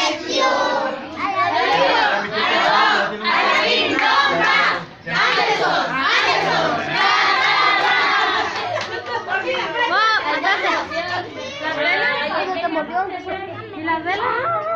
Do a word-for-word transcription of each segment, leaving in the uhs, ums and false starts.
¿Y la vela?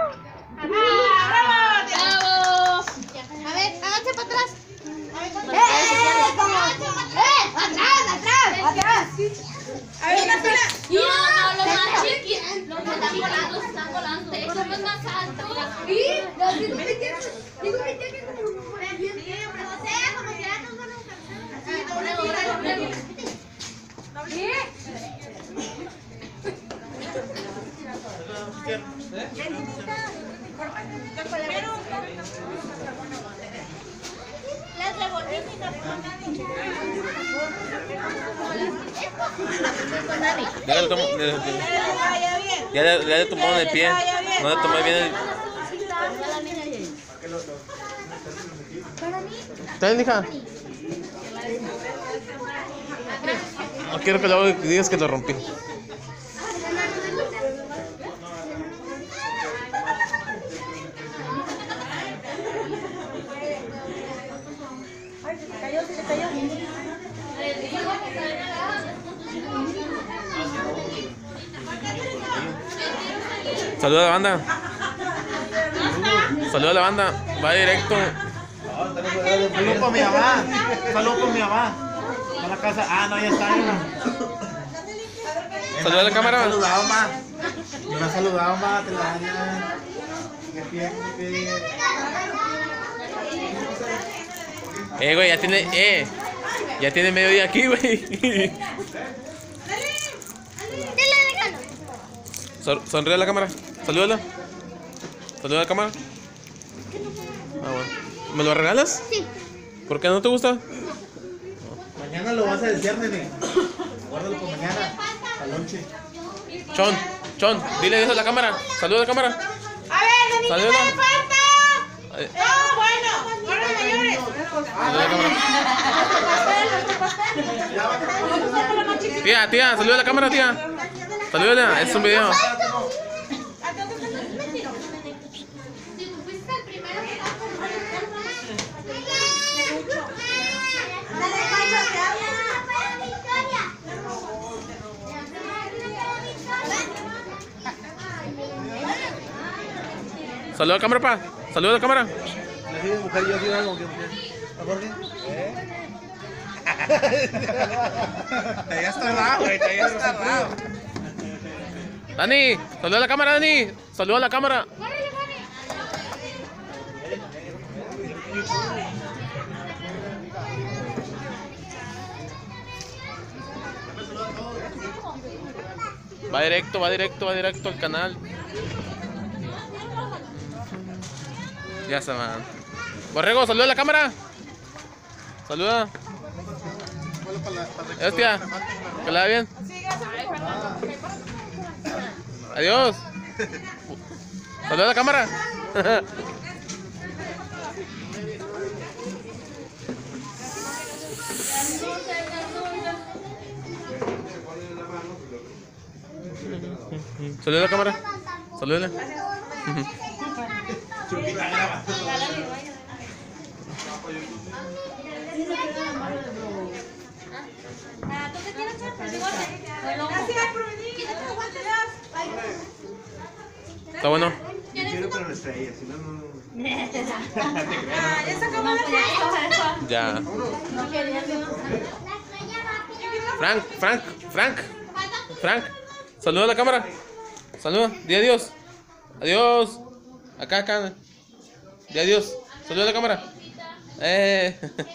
¡Bravo! A ver, háganse para atrás. ¡Eh, eh! ¡Atrás, atrás! ¡Atrás! A ver, una sola. No, no, los más chiquitos. Los que están volando, están volando. Son los más altos. ¿Sí? Digo que tienes que como sí, pero no sé, como que ya nos van a alcanzar. Así, doble tira, doble tira. ¿Sí? Las revolvitas con Dani. Ya le tomó, ya le, ya le tomó en el pie. No le tomó bien el. ¿Está bien, hija? No quiero que luego digas que lo rompí. Saluda a la banda. Saluda a la banda. Va directo. Saludos con mi mamá. Saludos con mi mamá. A la casa. Ah, no, ya está. Saluda a la cámara. Me ha saludado, ma. Me ha saludado, ma. Te la daña. Qué pie, qué pie. Eh, güey, ya tiene. Eh. Ya tiene medio día aquí, güey. Son, sonríe a la cámara. Salúdala. Saluda a la cámara. Ah, bueno. ¿Me lo regalas? Sí. ¿Por qué no te gusta? Mañana lo vas a desear, nene. Guárdalo por mañana. Al lonche. Chon, Chon, dile eso a la cámara. Saluda a la cámara. A ver, Dani, ¿qué Salúdala. me falta? Eh, Ah, bueno. Ahora mayores. Saluda a la cámara. Tía, tía, saluda a la cámara, tía. Salúdala, es un video. Saluda a la cámara, pa. Saluda a la cámara. Así de mujer, yo así algo que mujer. ¿A Jorge? Ya está raro, güey. Ya está raro. Dani, saluda a la cámara, Dani. Saluda a la cámara. Va directo, va directo, va directo al canal. Ya se va. Borrego, saluda a la cámara. Saluda. Hostia, que la vea bien. Adiós. Saluda a la cámara. Saluda a la cámara. Salúdale. Está bueno. Quiero pero la estrella, si no, no. Ya. Frank, Frank, Frank. Frank. Saluda a la cámara. Saluda. Di adiós. Adiós. Acá, acá. Di adiós. Saluda a la cámara. Eh.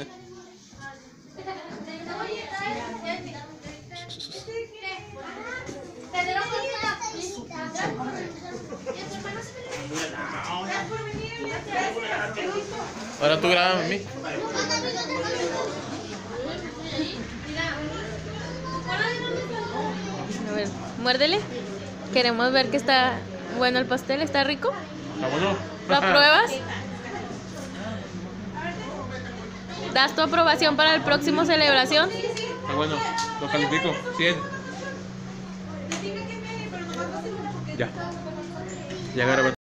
Ahora tú grabas a mí. A ver, muérdele. Queremos ver que está bueno el pastel. ¿Está rico? Está bueno. ¿Lo apruebas? ¿Das tu aprobación para el próximo celebración? Está bueno. Lo califico. cien. Ya. Ya grabé.